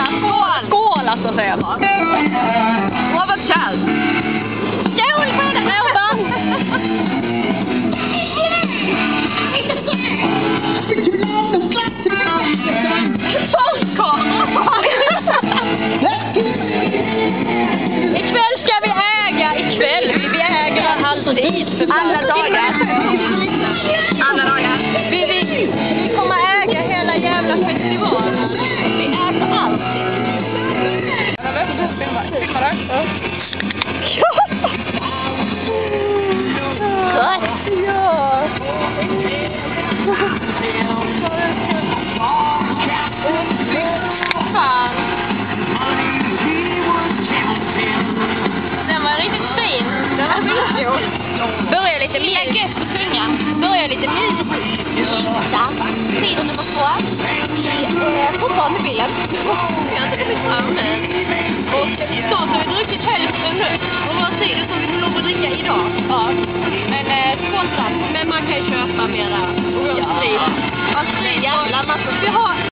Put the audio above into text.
Skål alltså, säger jag bara. Åh, vad kallt. Skål på det här, ikväll ska vi äga, vi äger alltid. Alla dagar. Vi kommer äga hela jävla festivalen. Vi äter allt. Filmar du? Ja. Fan. Den var riktigt fin. Den var skitstor. Börjar lite mer. Börjar lite mys. Sidan nummer 2. Fortfarande bilden. Jag har inte kommit fram än. Och så har vi druckit hälften nu. Och vad säger du som vi får lov att dricka idag? Ja. Men 2 slags. Men man kan ju köpa mera. Ja. Jävla massa. Vi har